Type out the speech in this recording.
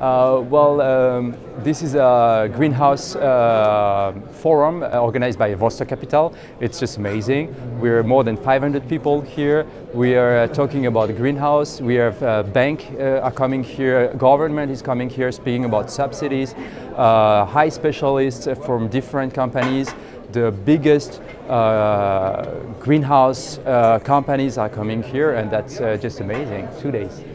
This is a greenhouse forum organized by Vostock Capital. It's just amazing. We're more than 500 people here. We are talking about greenhouse. We have bank are coming here, government is coming here speaking about subsidies, high specialists from different companies. The biggest greenhouse companies are coming here, and that's just amazing. 2 days.